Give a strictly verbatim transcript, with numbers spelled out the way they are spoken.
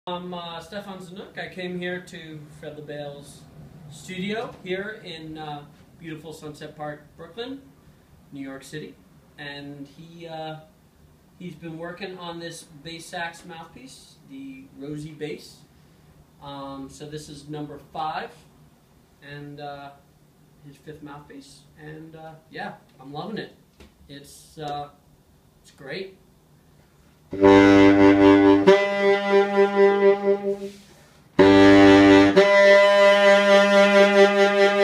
I'm uh, Stefan Zeniuk. I came here to Fred Lebeyle's studio here in uh, beautiful Sunset Park, Brooklyn, New York City, and he uh, he's been working on this bass sax mouthpiece, the Rosie bass. Um, so this is number five, and uh, his fifth mouthpiece, and uh, yeah, I'm loving it. It's uh, it's great. Thank you.